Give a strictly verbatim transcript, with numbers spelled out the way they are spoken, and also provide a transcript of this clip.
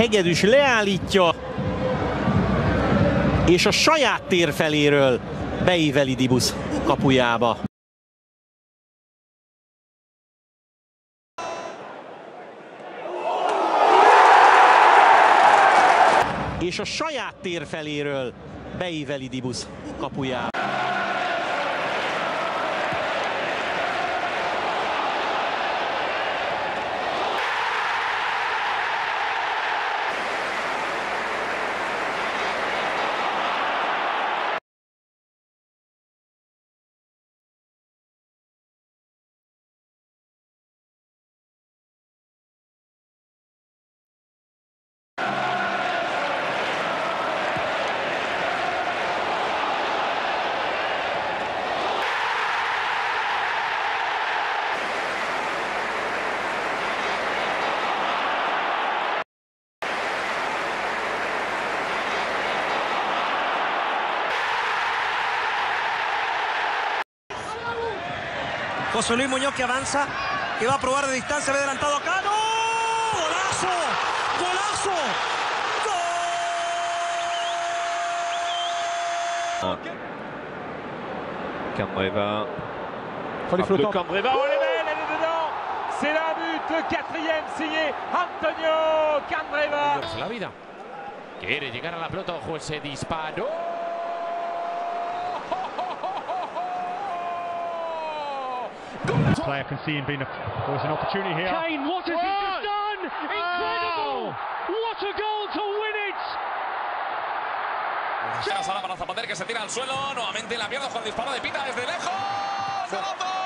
Hegedűs leállítja, és a saját tér feléről beíveli Dibusz kapujába. És a saját tér feléről beíveli Dibusz kapujába. José Luis Muñoz que avanza, que va a probar de distancia, ve adelantado acá. ¡No! ¡Golazo! ¡Golazo! ¡Gol! Candreva. De Candreva, oh elle est belle, elle est dedans. C'est la but, le quatrième signé Antonio Candreva. La vida. Quiere llegar a la pelota, ojo ese disparo. Player can see him being a, there was an opportunity here. Kane, what has he just done? Incredible! What a goal to win it! Sala para Zapater que se tira al suelo, nuevamente la pierde con el disparo de Pita desde lejos. ¡Golazo!